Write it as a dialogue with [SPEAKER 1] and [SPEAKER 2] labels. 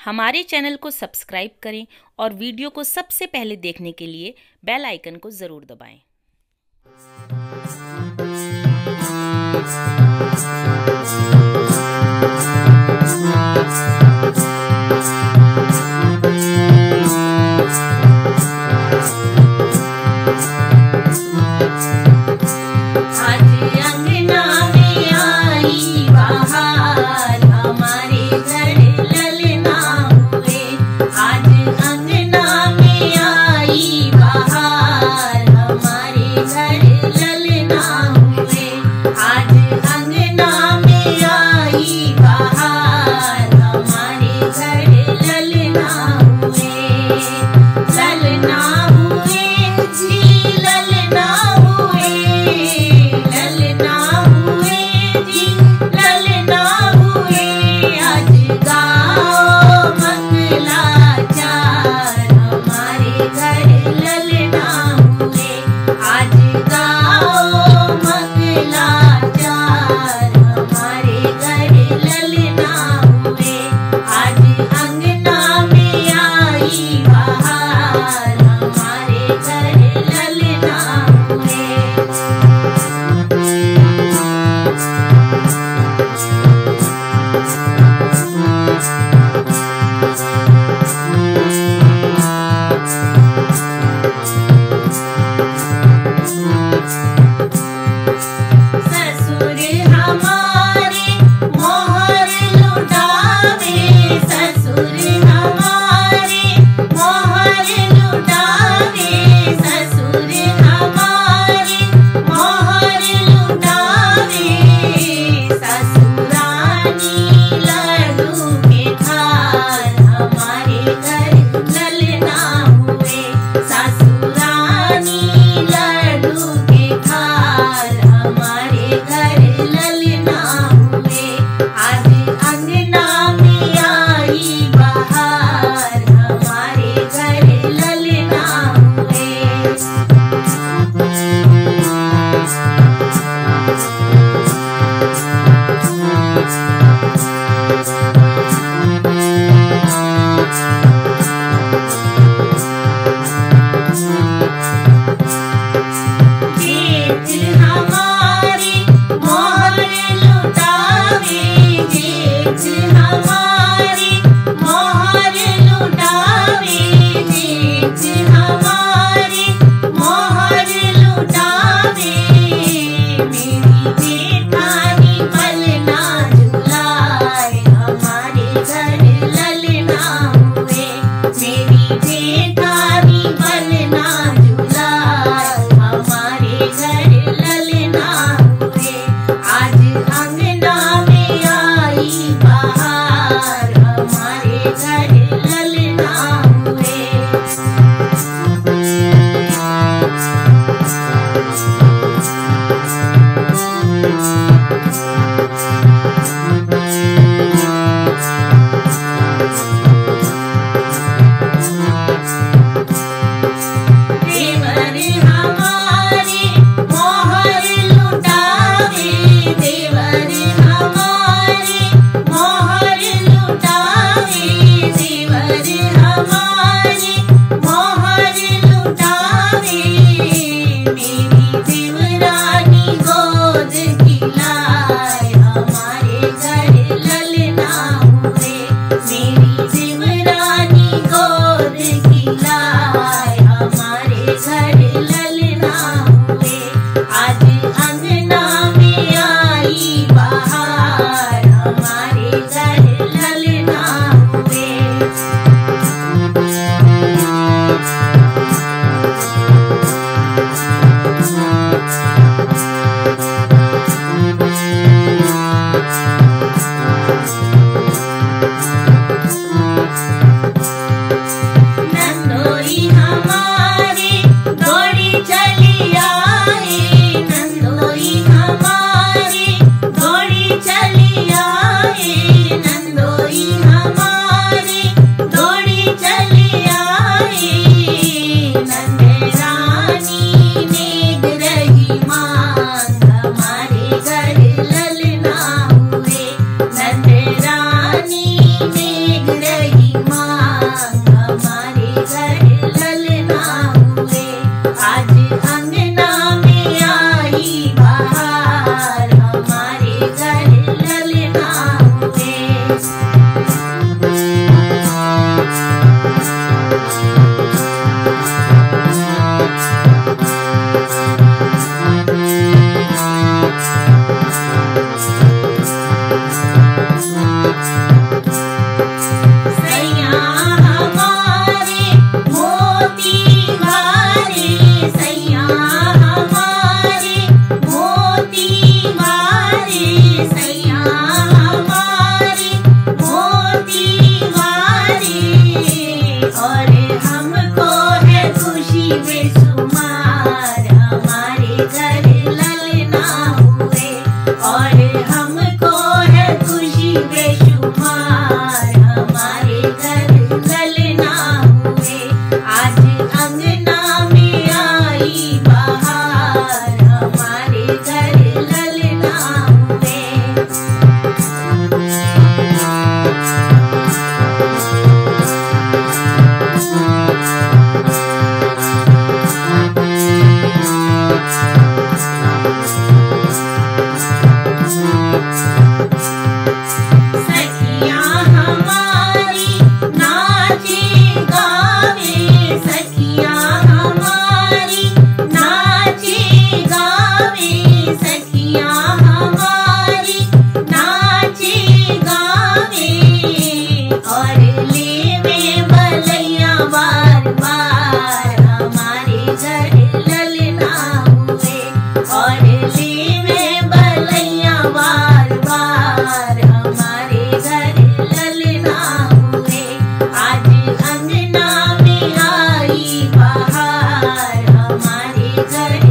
[SPEAKER 1] हमारे चैनल को सब्सक्राइब करें और वीडियो को सबसे पहले देखने के लिए बेल आइकन को ज़रूर दबाएं।
[SPEAKER 2] रानी मेघ रही घर ललना हुए और हमको है खुशी बेशुमार, हमारे घर ललना हुए। आज अंगना में आई बहार, हमारे घर ललना हुए। सखियाँ हमारी नाचे गावे, सखियाँ हमारी नाचे गावे, सखियाँ हमारी नाचे गावे और लेवे बलैया बार बार, हमारे घर ललना हुए और लेवे बलैया बार बार, हमारे घर ललना हुए। आज अंगना में आई बहार, हमारे घर